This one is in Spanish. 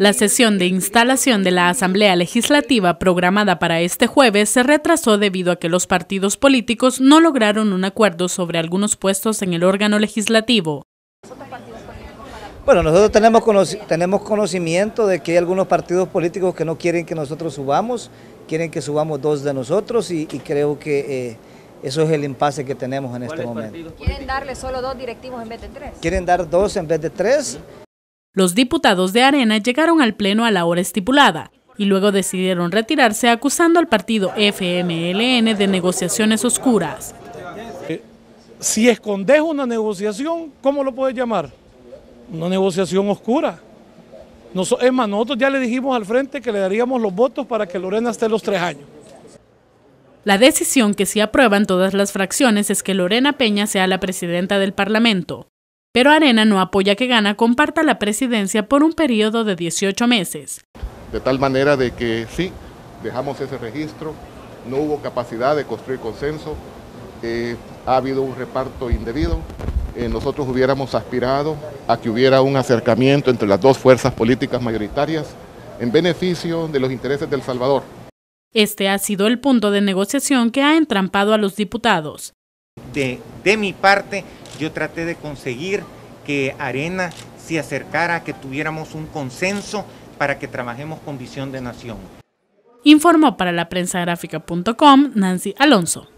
La sesión de instalación de la Asamblea Legislativa programada para este jueves se retrasó debido a que los partidos políticos no lograron un acuerdo sobre algunos puestos en el órgano legislativo. Bueno, nosotros tenemos conocimiento de que hay algunos partidos políticos que no quieren que nosotros subamos, quieren que subamos 2 de nosotros y creo que eso es el impasse que tenemos en este momento. ¿Quieren darle solo 2 directivos en vez de 3? ¿Quieren dar 2 en vez de 3? Los diputados de Arena llegaron al pleno a la hora estipulada y luego decidieron retirarse acusando al partido FMLN de negociaciones oscuras. Si escondes una negociación, ¿cómo lo puedes llamar? Una negociación oscura. Es más, nosotros ya le dijimos al frente que le daríamos los votos para que Lorena esté los 3 años. La decisión que sí aprueban todas las fracciones es que Lorena Peña sea la presidenta del Parlamento. Pero Arena no apoya que Gana comparta la presidencia por un periodo de 18 meses. De tal manera de que sí, dejamos ese registro, no hubo capacidad de construir consenso, ha habido un reparto indebido. Nosotros hubiéramos aspirado a que hubiera un acercamiento entre las 2 fuerzas políticas mayoritarias en beneficio de los intereses de El Salvador. Este ha sido el punto de negociación que ha entrampado a los diputados. De mi parte, yo traté de conseguir que Arena se acercara a que tuviéramos un consenso para que trabajemos con visión de nación. Informó para la prensagráfica.com Nancy Alonso.